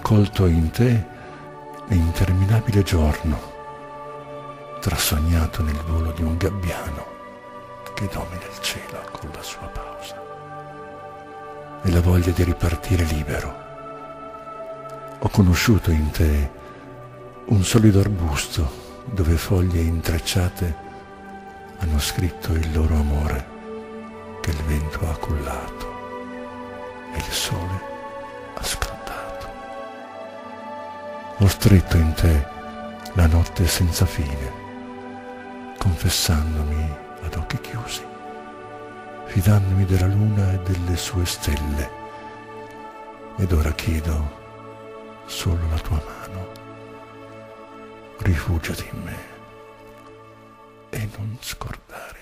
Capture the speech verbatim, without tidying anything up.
raccolto in te l'interminabile giorno, trasognato nel volo di un gabbiano che domina il cielo con la sua pausa, e la voglia di ripartire libero. Ho conosciuto in te un solido arbusto dove foglie intrecciate hanno scritto il loro amore che il vento ha cullato e il sole ha scantato. Ho stretto in te la notte senza fine, confessandomi ad occhi chiusi, fidandomi della luna e delle sue stelle, ed ora chiedo solo la tua mano. Rifugiati in me e non scordare